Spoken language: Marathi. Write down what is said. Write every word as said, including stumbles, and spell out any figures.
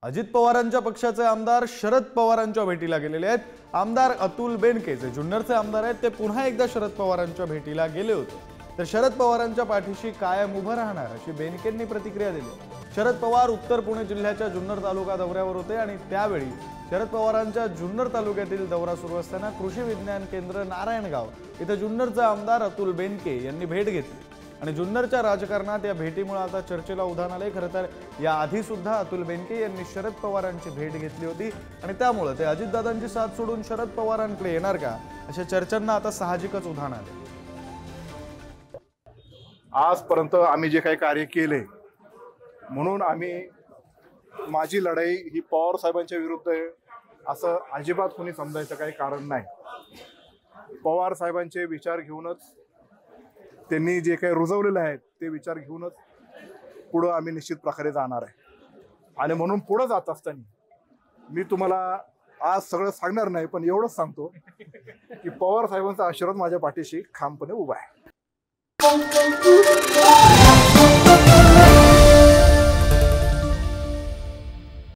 अजित पवारांच्या पक्षाचे आमदार शरद पवारांच्या भेटीला गेलेले आहेत। आमदार अतुल बेनके जे जुन्नरचे आमदार आहेत ते पुन्हा एकदा शरद पवारांच्या भेटीला गेले होते। तर शरद पवारांच्या पाठीशी कायम उभं राहणार अशी बेनकेंनी प्रतिक्रिया दिली। शरद पवार उत्तर पुणे जिल्ह्याच्या जुन्नर तालुका दौऱ्यावर होते आणि त्यावेळी शरद पवारांच्या जुन्नर तालुक्यातील दौरा सुरू असताना कृषी विज्ञान केंद्र नारायणगाव इथे जुन्नरचे आमदार अतुल बेनके यांनी भेट घेतली आणि जुन्नरच्या राजकारणात या भेटीमुळे आता चर्चेला उधाण आले। खरं तर या आधी सुद्धा अतुल बेनके यांनी शरद पवारांची भेट घेतली होती आणि त्यामुळे ते अजितदादांची साथ सोडून शरद पवारांकडे येणार का अशा चर्चांना आता साहजिकच उधाण आले। आजपर्यंत आम्ही जे काही कार्य केले म्हणून आम्ही माझी लढाई ही पवार साहेबांच्या विरुद्ध आहे असं अजिबात कोणी समजायचं काही कारण नाही। पवार साहेबांचे विचार घेऊनच त्यांनी जे काही रुजवलेले आहेत ते विचार घेऊनच पुढे आम्ही निश्चित प्रकारे जाणार आहे। आणि म्हणून पुढे जात असताना मी तुम्हाला आज सगळं सांगणार नाही, पण एवढंच सांगतो की पवार साहेबांचा आशीर्वाद माझ्या पाठीशी ठामपणे उभा आहे।